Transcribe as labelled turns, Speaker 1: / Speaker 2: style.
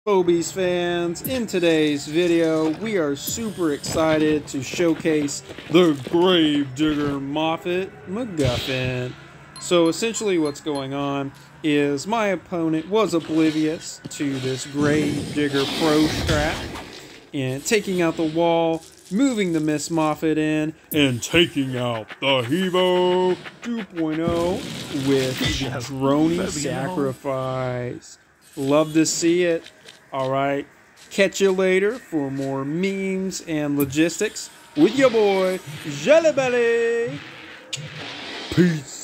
Speaker 1: Phobies fans, in today's video we are super excited to showcase the Gravedigger Moffat MacGuffin. So essentially what's going on is my opponent was oblivious to this Gravedigger Pro strap and taking out the wall, moving the Miss Moffat in, and taking out the Hevo 2.0 with Droney Sacrifice. Love to see it. Alright, catch you later for more memes and logistics with your boy, Jellybelly. Peace.